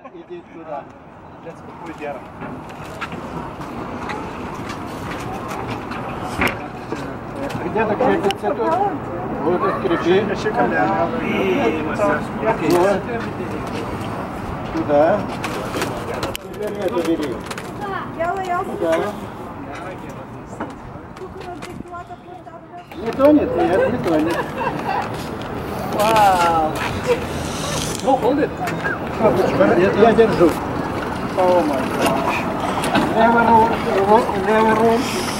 Иди туда. Уйдем. Где-то крепится тут. Вот открепи. Вот. Туда. Теперь это бери. Туда. Не тонет, нет, не тонет. Вау! Ну, hold it. Я держу. О май гад. Левый руль.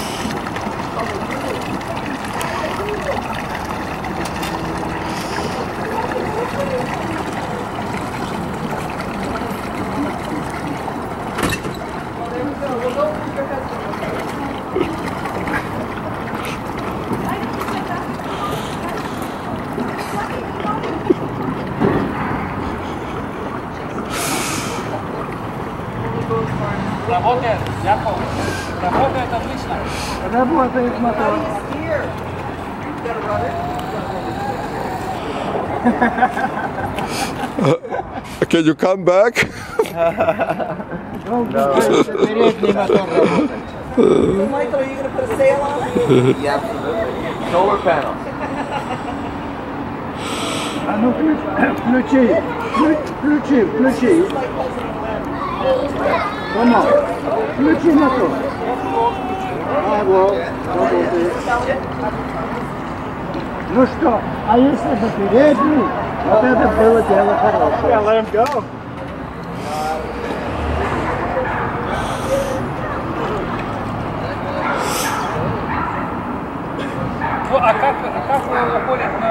Работает, Яков. Работает отлично. Работает мотор. Can you come back? Передний мотор работает. Michael, are you going to put a sail on? Yeah, absolutely. Solar panels. А ну включи. Тома, включи мотор. А вот, работает. Ну что, а если бы передний, вот это было дело хорошее. Yeah, let him go. Ну, а как уходит на...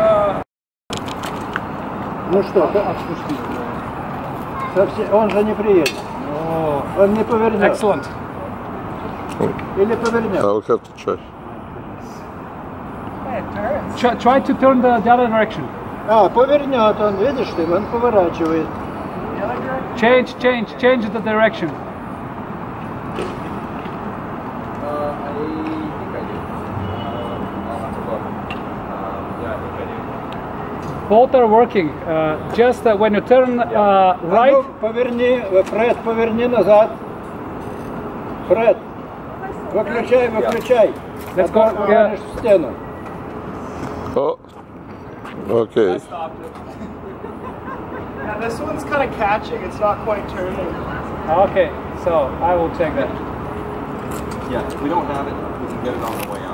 Ну что, отпусти. Совсем, он же не приедет. Он не повернет. Excellent. Или повернет. I'll have to try. Try to turn the other direction. А, повернет он, видишь ты, он поворачивает. Change the direction. I think I do. I'll have to look. Yeah, I think I do. Both are working. Just when you turn right. Ну, поверни, Фред, поверни назад. Фред, выключай. Let's go. Повернешь в стену. Oh, okay. Stopped it. Yeah, this one's kind of catching. It's not quite turning. Okay, so I will check that. Yeah, if we don't have it, we can get it on the way